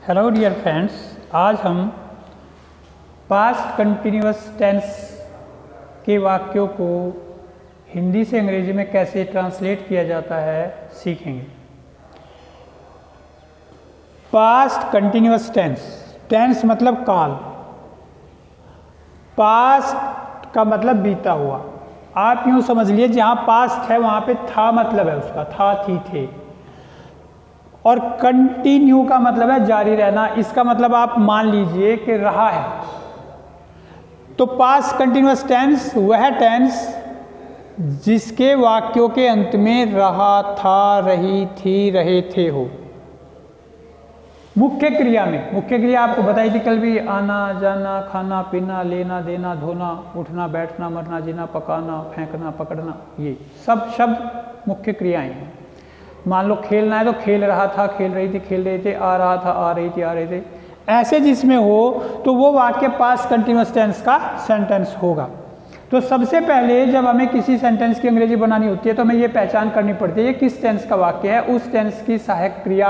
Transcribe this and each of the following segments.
Hello dear friends, आज हम past continuous tense के वाक्यों को हिंदी से अंग्रेजी में कैसे ट्रांसलेट किया जाता है सीखेंगे। पास्ट कंटिन्यूअस टेंस, टेंस मतलब काल, पास्ट का मतलब बीता हुआ। आप यूँ समझ लिए जहाँ पास्ट है वहाँ पे था मतलब है उसका, था थी थे। और कंटिन्यू का मतलब है जारी रहना, इसका मतलब आप मान लीजिए कि रहा है। तो पास्ट कंटिन्यूअस टेंस वह टेंस जिसके वाक्यों के अंत में रहा था, रही थी, रहे थे हो। मुख्य क्रिया में, मुख्य क्रिया आपको बताई थी कल भी, आना जाना, खाना पीना, लेना देना, धोना, उठना बैठना, मरना जीना, पकाना, फेंकना, पकड़ना, ये सब शब्द मुख्य क्रियाएं हैं। मान लो खेलना है तो खेल रहा था, खेल रही थी, खेल रहे थे, आ रहा था, आ रही थी, आ रहे थे। ऐसे जिसमें हो तो वो वाक्य पास्ट कंटिन्यूअस टेंस का सेंटेंस होगा। तो सबसे पहले जब हमें किसी सेंटेंस की अंग्रेजी बनानी होती है तो हमें ये पहचान करनी पड़ती है ये किस टेंस का वाक्य है, उस टेंस की सहायक क्रिया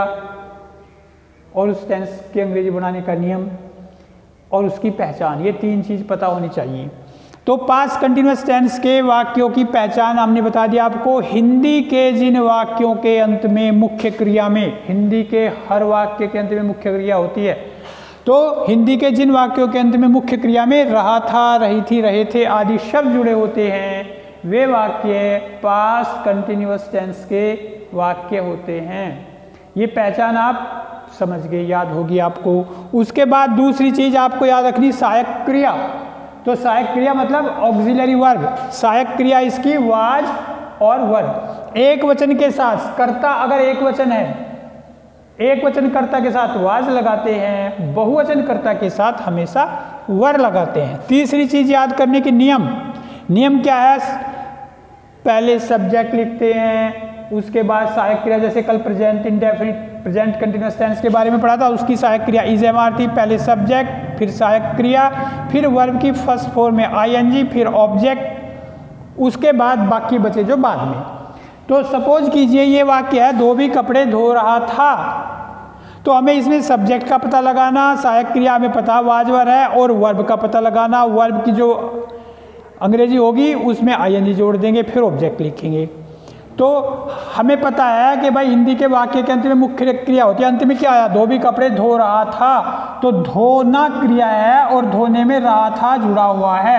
और उस टेंस की अंग्रेजी बनाने का नियम और उसकी पहचान, ये तीन चीज़ पता होनी चाहिए। तो पास्ट कंटिन्यूअस टेंस के वाक्यों की पहचान हमने बता दिया आपको। हिंदी के जिन वाक्यों के अंत में मुख्य क्रिया में, हिंदी के हर वाक्य के अंत में मुख्य क्रिया होती है, तो हिंदी के जिन वाक्यों के अंत में मुख्य क्रिया में रहा था, रही थी, रहे थे आदि शब्द जुड़े होते हैं, वे वाक्य पास्ट कंटिन्यूअस टेंस के वाक्य होते हैं। ये पहचान आप समझ गए, याद होगी आपको। उसके बाद दूसरी चीज़ आपको याद रखनी, सहायक क्रिया। तो सहायक क्रिया मतलब ऑक्सिलरी वर्ब। सहायक क्रिया इसकी वाज और वर्ब। एक वचन के साथ कर्ता अगर एक वचन है, एक वचन कर्ता के साथ वाज लगाते हैं, बहुवचन कर्ता के साथ हमेशा वर लगाते हैं। तीसरी चीज याद करने की नियम, नियम क्या है, पहले सब्जेक्ट लिखते हैं, उसके बाद सहायक क्रिया, जैसे कल present indefinite, present continuous tense के बारे में पढ़ा था, उसकी सहायक क्रिया इज एम आर थी। पहले सब्जेक्ट, फिर सहायक क्रिया, फिर वर्ब की फर्स्ट फॉर्म में आईएनजी, फिर ऑब्जेक्ट, उसके बाद बाकी बचे जो बाद में। तो सपोज कीजिए ये वाक्य है, धोबी कपड़े धो रहा था, तो हमें इसमें सब्जेक्ट का पता लगाना, सहायक क्रिया में पता वाजवर है, और वर्ब का पता लगाना। वर्ब की जो अंग्रेजी होगी उसमें आईएनजी जोड़ देंगे, फिर ऑब्जेक्ट लिखेंगे। तो हमें पता है कि भाई हिंदी के वाक्य के अंत में मुख्य क्रिया होती है। अंत में क्या आया, धोबी कपड़े धो रहा था, तो धोना क्रिया है और धोने में रहा था जुड़ा हुआ है।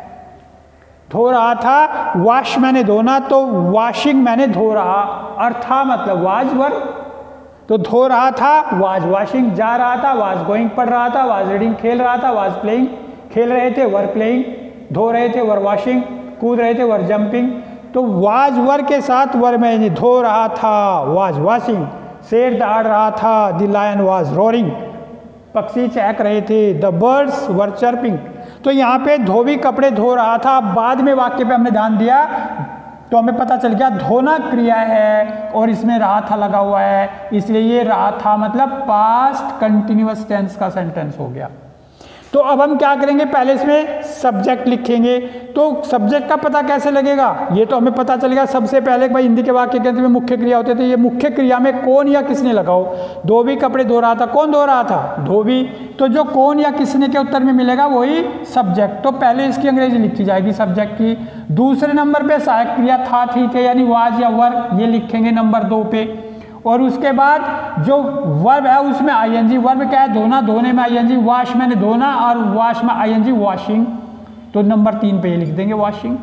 धो रहा था, वॉश मैंने धोना, तो वॉशिंग मैंने धो रहा, अर्था मतलब वाज वर्ब, तो धो रहा था वाज वॉशिंग, जा रहा था वाज गोइंग, पढ़ रहा था वाज रीडिंग, खेल रहा था वाज प्लेइंग, खेल रहे थे वर प्लेइंग, धो रहे थे वर वॉशिंग, कूद रहे थे वर जंपिंग। तो वाज वर के साथ वर में, धो रहा था वाज वॉशिंग, शेर दहाड़ रहा था, द लायन वाज रोरिंग, पक्षी चहक रहे थे, द बर्ड्स वर चर्पिंग। तो यहाँ पे धोबी कपड़े धो रहा था, बाद में वाक्य पे हमने ध्यान दिया तो हमें पता चल गया धोना क्रिया है और इसमें रहा था लगा हुआ है, इसलिए ये रहा था मतलब पास्ट कंटिन्यूअस टेंस का सेंटेंस हो गया। तो अब हम क्या करेंगे, पहले इसमें सब्जेक्ट लिखेंगे। तो सब्जेक्ट का पता कैसे लगेगा, ये तो हमें पता चलेगा सबसे पहले भाई हिंदी के वाक्य के अंत में मुख्य क्रिया होते थे, ये मुख्य क्रिया में कौन या किसने लगाओ। धोबी कपड़े धो रहा था, कौन धो रहा था, धोबी, तो जो कौन या किसने के उत्तर में मिलेगा वही सब्जेक्ट। तो पहले इसकी अंग्रेजी लिखी जाएगी सब्जेक्ट की। दूसरे नंबर पे सहायक क्रिया था, थी, थे यानी वाज या वर, ये लिखेंगे नंबर 2 पे। और उसके बाद जो वर्ब है उसमें आईएनजी, वर्ब क्या है, धोना, धोने में आईएनजी, वॉश मैंने धोना और वॉश में आईएनजी वॉशिंग, तो नंबर 3 पे ये लिख देंगे वॉशिंग।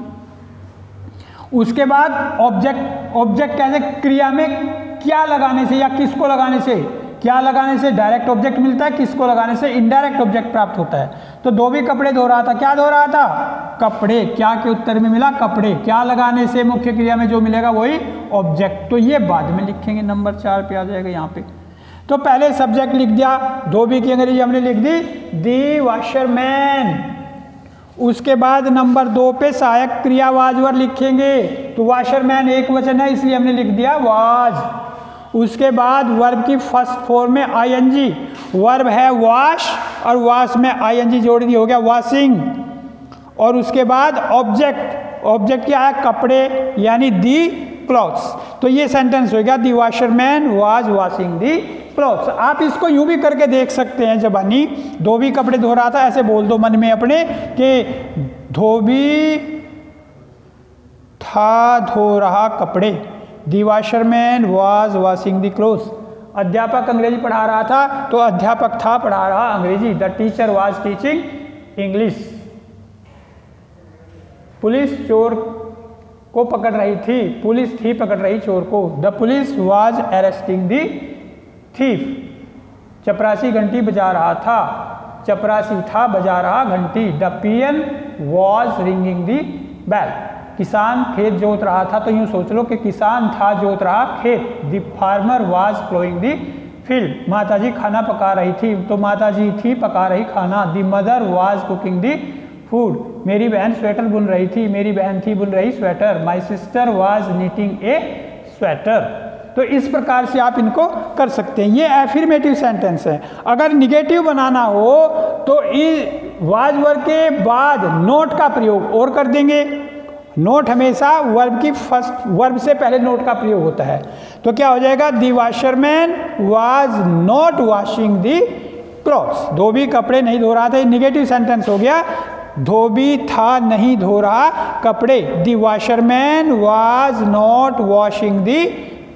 उसके बाद ऑब्जेक्ट, ऑब्जेक्ट कैसे, क्रिया में क्या लगाने से या किसको लगाने से, क्या लगाने से डायरेक्ट ऑब्जेक्ट मिलता है, किसको लगाने से इनडायरेक्ट ऑब्जेक्ट प्राप्त होता है। तो धोबी कपड़े धो रहा था, क्या धो रहा था, कपड़े, क्या के उत्तर में मिला कपड़े, क्या लगाने से मुख्य क्रिया में जो मिलेगा वही ऑब्जेक्ट, तो ये बाद में लिखेंगे, नंबर 4 पे आ जाएगा यहाँ पे। तो पहले सब्जेक्ट लिख दिया, धोबी की अंग्रेजी हमने लिख दी दी वॉशरमैन। उसके बाद नंबर 2 पे सहायक क्रिया वाजवर लिखेंगे, तो वॉशरमैन एक वचन है इसलिए हमने लिख दिया वाज। उसके बाद वर्ब की फर्स्ट फॉर्म में आईएनजी, वर्ब है वॉश और वॉश में आईएनजी जोड़ दी, हो गया वॉशिंग। और उसके बाद ऑब्जेक्ट, ऑब्जेक्ट क्या है, कपड़े यानी दी क्लॉथ्स। तो ये सेंटेंस हो गया the washerman was washing the clothes. आप इसको यूं भी करके देख सकते हैं जबानी, धोबी कपड़े धो रहा था, ऐसे बोल दो मन में अपने कि धोबी था धो रहा कपड़े, the washerman was washing the clothes. अध्यापक अंग्रेजी पढ़ा रहा था तो अध्यापक था पढ़ा रहा अंग्रेजी, the teacher was teaching English. Police चोर को पकड़ रही थी, पुलिस थी पकड़ रही चोर को, the police was arresting the thief. चपरासी घंटी बजा रहा था, चपरासी था बजा रहा घंटी, the peon was ringing the bell. किसान खेत जोत रहा था, तो यूं सोच लो कि किसान था जोत रहा खेत, the farmer was ploughing the field. माताजी खाना पका रही थी, तो माताजी थी पका रही खाना, the mother was cooking the food. मेरी बहन स्वेटर बुन रही थी, मेरी बहन थी बुन रही sweater, my sister was knitting a sweater. तो इस प्रकार से आप इनको कर सकते हैं। ये एफर्मेटिव सेंटेंस है। अगर निगेटिव बनाना हो तो इस वाज वर्ब के बाद नोट का प्रयोग और कर देंगे। नोट हमेशा वर्ब की फर्स्ट वर्ब से पहले नोट का प्रयोग होता है। तो क्या हो जाएगा, the washerman was not washing the clothes. धोबी कपड़े नहीं धो रहा था, ये निगेटिव सेंटेंस हो गया। धोबी था नहीं धो रहा कपड़े, the washerman was not washing the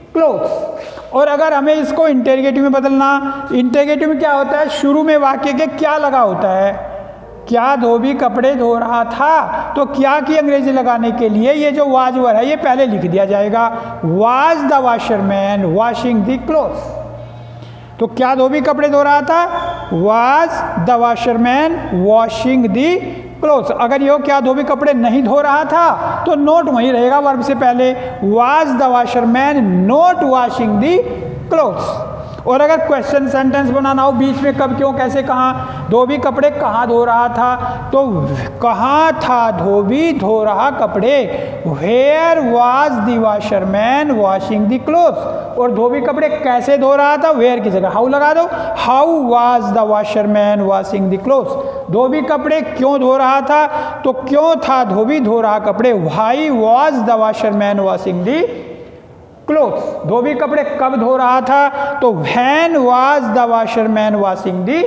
clothes. और अगर हमें इसको इंटेरोगेटिव में बदलना, इंटेरोगेटिव में क्या होता है, शुरू में वाक्य के क्या लगा होता है, क्या धोबी कपड़े धो रहा था, तो क्या की अंग्रेजी लगाने के लिए ये जो वाज वर्ब है ये पहले लिख दिया जाएगा, was the washerman washing the clothes. तो क्या धोबी कपड़े धो रहा था, was the washerman washing the clothes. अगर यो क्या धोबी कपड़े नहीं धो रहा था तो नोट वहीं रहेगा वर्ब से पहले, was the washerman not washing the clothes. और अगर क्वेश्चन सेंटेंस बनाना हो बीच में कब क्यों कैसे कहाँ, धोबी कपड़े कहाँ धो रहा था, तो कहाँ था धोबी धो रहा कपड़े, where was the washerman washing the clothes. और धोबी कपड़े कैसे धो रहा था, वेयर की जगह हाउ लगा दो, how was the washerman washing the clothes. धोबी कपड़े क्यों धो रहा था, तो क्यों था धोबी धो रहा कपड़े, why was the washerman washing the clothes. धोबी कपड़े कब धो रहा था, तो when was the washerman washing the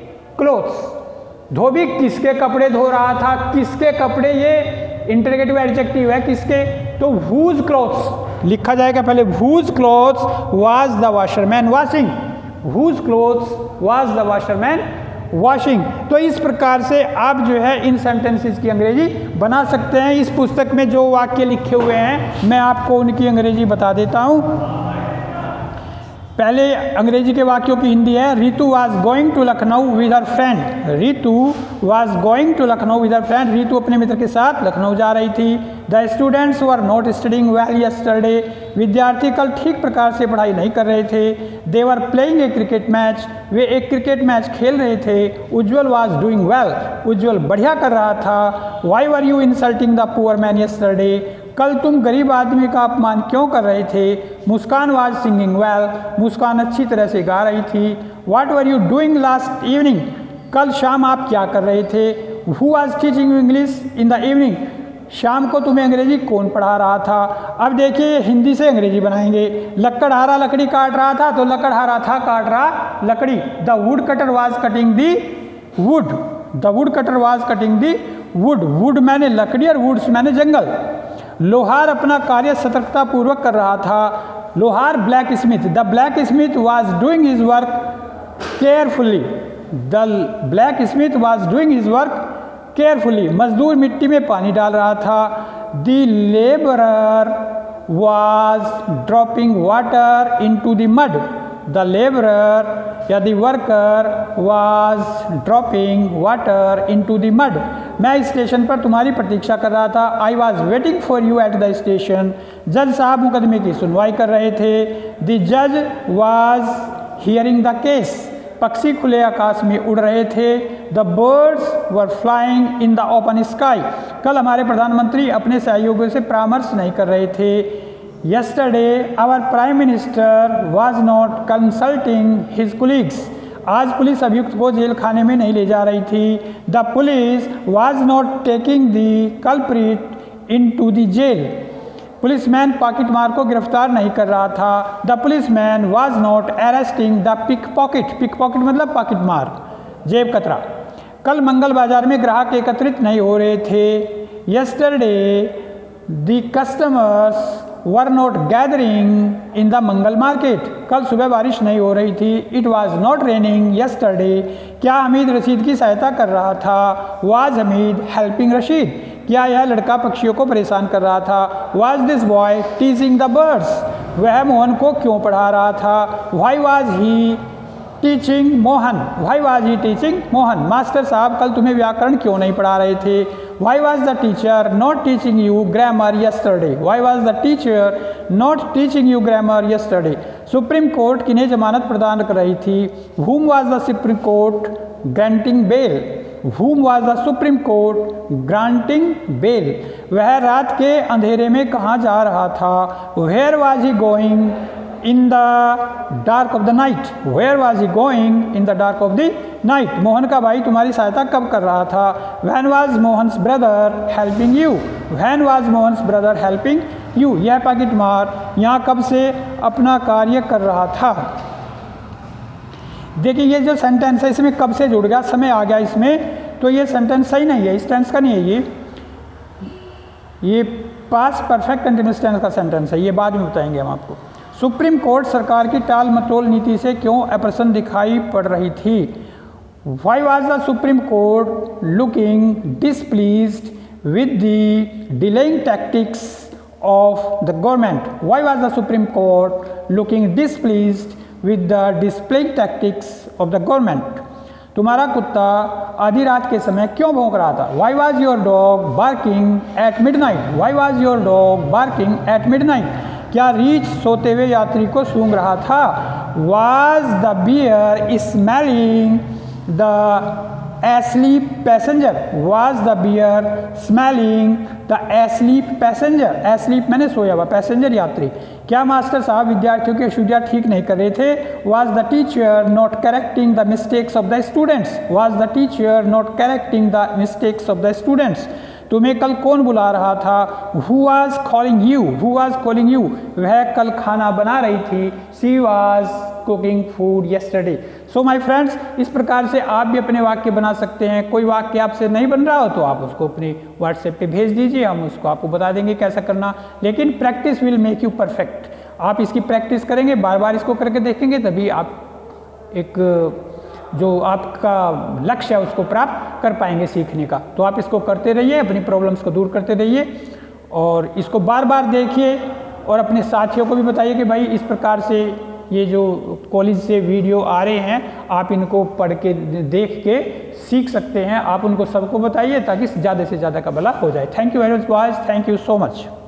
clothes. धोबी किसके कपड़े धो रहा था, किसके कपड़े, ये इंटरोगेटिव एडजेक्टिव है, किसके, तो whose क्लोथ्स लिखा जाएगा पहले, whose clothes was the washerman washing, whose clothes was the washerman washing. तो इस प्रकार से आप जो है इन सेंटेंसेस की अंग्रेजी बना सकते हैं। इस पुस्तक में जो वाक्य लिखे हुए हैं मैं आपको उनकी अंग्रेजी बता देता हूँ। पहले अंग्रेजी के वाक्यों की हिंदी है, Ritu was going to Lucknow with her friend, Ritu was going to Lucknow with her friend, Ritu अपने मित्र के साथ लखनऊ जा रही थी। The students were not studying well yesterday, विद्यार्थी कल ठीक प्रकार से पढ़ाई नहीं कर रहे थे। They were playing a cricket match, वे एक क्रिकेट मैच खेल रहे थे। Ujjwal was doing well, Ujjwal बढ़िया कर रहा था। Why were you insulting the poor man yesterday, कल तुम गरीब आदमी का अपमान क्यों कर रहे थे। Muskan was singing well, Muskan अच्छी तरह से गा रही थी। What were you doing last evening, कल शाम आप क्या कर रहे थे। Who was teaching you English in the evening, शाम को तुम्हें अंग्रेजी कौन पढ़ा रहा था। अब देखिए हिंदी से अंग्रेजी बनाएंगे। लकड़हारा लकड़ी काट रहा था, तो लकड़हारा था काट रहा लकड़ी। The wood cutter was cutting the wood, the wood cutter was cutting the wood, wood मैंने लकड़ी और वुड्स मैंने जंगल। लोहार अपना कार्य सतर्कता पूर्वक कर रहा था। लोहार blacksmith, the blacksmith was doing his work carefully, the blacksmith was doing his work carefully. मजदूर मिट्टी में पानी डाल रहा था। The labourer was dropping water into the mud, the labourer या the worker was dropping water into the mud. मैं station पर तुम्हारी प्रतीक्षा कर रहा था। I was waiting for you at the station, जज साहब मुकदमे की सुनवाई कर रहे थे। द जज वाज हियरिंग द केस, पक्षी खुले आकाश में उड़ रहे थे। The birds were flying in the open sky, कल हमारे प्रधानमंत्री अपने सहयोगियों से परामर्श नहीं कर रहे थे। Yesterday our Prime Minister was not consulting his colleagues, आज पुलिस अभियुक्त को जेल खाने में नहीं ले जा रही थी। The police was not taking the culprit into the jail, policeman पॉकेटमार को गिरफ्तार नहीं कर रहा था। The policeman was not arresting the pickpocket. Pickpocket मतलब पॉकेटमार, जेब कतरा। कल मंगल बाजार में ग्राहक एकत्रित नहीं हो रहे थे। Yesterday the customers were not gathering in the Mangal market. कल सुबह बारिश नहीं हो रही थी। It was not raining yesterday. क्या हमीद रशीद की सहायता कर रहा था? Was Hamid helping Rashid. क्या यह लड़का पक्षियों को परेशान कर रहा था? Was this boy teaching the birds. वह मोहन को क्यों पढ़ा रहा था? Why was he teaching Mohan. Why was he teaching Mohan. Master साहब कल तुम्हें व्याकरण क्यों नहीं पढ़ा रहे थे? Why was the teacher not teaching you grammar yesterday. Why was the teacher not teaching you grammar yesterday. Supreme court किन्हें जमानत प्रदान कर रही थी? whom was the supreme court granting bail. whom was the supreme court granting bail. वह रात के अंधेरे में कहाँ जा रहा था? where was he going in the dark of the night। where was he going in the dark of the night। Mohan का भाई तुम्हारी सहायता कब कर रहा था? when was Mohan's brother helping you। when was Mohan's brother helping you। यह पॉकेटमार यहाँ कब से अपना कार्य कर रहा था? देखिए ये जो सेंटेंस है इसमें कब से जुड़ गया, समय आ गया इसमें, तो ये सेंटेंस सही नहीं है, इस टेंस का नहीं है ये पास्ट परफेक्ट कंटिन्यूअस टेंस का सेंटेंस है, ये बाद में बताएंगे हम आपको। सुप्रीम कोर्ट सरकार की टाल मटोल नीति से क्यों अप्रसन्न दिखाई पड़ रही थी? Why was the supreme court looking displeased with the delaying tactics of the government. Why was the supreme court looking displeased with the displaying tactics of the government. तुम्हारा कुत्ता आधी रात के समय क्यों भौंक रहा था? Why was your dog barking at midnight. Why was your dog barking at midnight. क्या रीछ सोते हुए यात्री को सूंघ रहा था? Was the bear smelling the asleep passenger. Was the bear smelling the asleep passenger. Asleep मैंने सोया हुआ, पैसेंजर यात्री। क्या मास्टर साहब विद्यार्थियों की अशुद्धियाँ ठीक नहीं कर रहे थे? Was the teacher not correcting the mistakes of the students. Was the teacher not correcting the mistakes of the students. तुम्हें कल कौन बुला रहा था? Who was calling you? Who was calling you? वह कल खाना बना रही थी। She was cooking food yesterday. So my friends, इस प्रकार से आप भी अपने वाक्य बना सकते हैं। कोई वाक्य आपसे नहीं बन रहा हो तो आप उसको अपने व्हाट्सएप पे भेज दीजिए, हम उसको आपको बता देंगे कैसा करना। लेकिन practice will make you perfect. आप इसकी प्रैक्टिस करेंगे, बार बार इसको करके देखेंगे, तभी आप एक जो आपका लक्ष्य है उसको प्राप्त कर पाएंगे सीखने का। तो आप इसको करते रहिए, अपनी प्रॉब्लम्स को दूर करते रहिए और इसको बार बार देखिए और अपने साथियों को भी बताइए कि भाई इस प्रकार से ये जो कॉलेज से वीडियो आ रहे हैं आप इनको पढ़ के देख के सीख सकते हैं। आप उनको सबको बताइए ताकि ज़्यादा से ज़्यादा का भला हो जाए। Thank you very much boys, thank you so much.